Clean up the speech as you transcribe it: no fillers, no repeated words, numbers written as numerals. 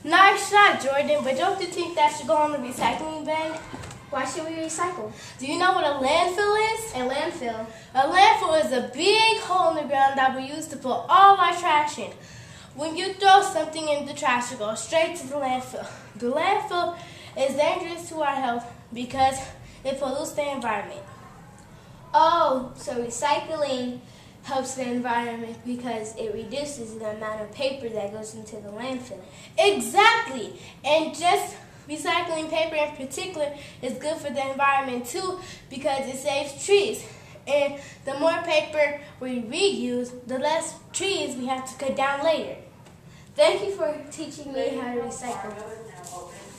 Nice shot, Jordan, but don't you think that should go on the recycling bin? Why should we recycle? Do you know what a landfill is? A landfill. A landfill is a big hole in the ground that we use to put all our trash in. When you throw something in the trash, it goes straight to the landfill. The landfill is dangerous to our health because it pollutes the environment. Oh, so recycling helps the environment because it reduces the amount of paper that goes into the landfill. Exactly. And just recycling paper in particular is good for the environment too because it saves trees. And the more paper we reuse, the less trees we have to cut down later. Thank you for teaching me how to recycle.